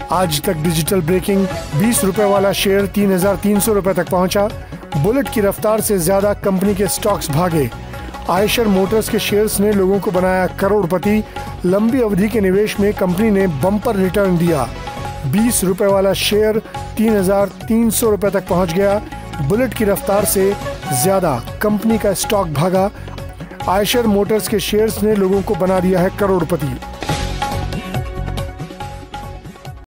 आज तक digital breaking, 20 रुपए वाला शेयर 3,300 रुपए तक पहुंचा। बुलेट की रफ्तार से ज्यादा कंपनी के स्टॉक्स भागे। आयशर मोटर्स के शेयर्स ने लोगों को बनाया करोड़पति। लंबी अवधि के निवेश में कंपनी ने बम्पर रिटर्न दिया। 20 रुपए वाला शेयर 3,300 रुपए तक पहुंच गया। बुलेट की रफ्तार से ज्यादा कंपनी का स्टॉक भागा। आयशर मोटर्स के शेयर्स ने लोगों को बना दिया है करोड़पति।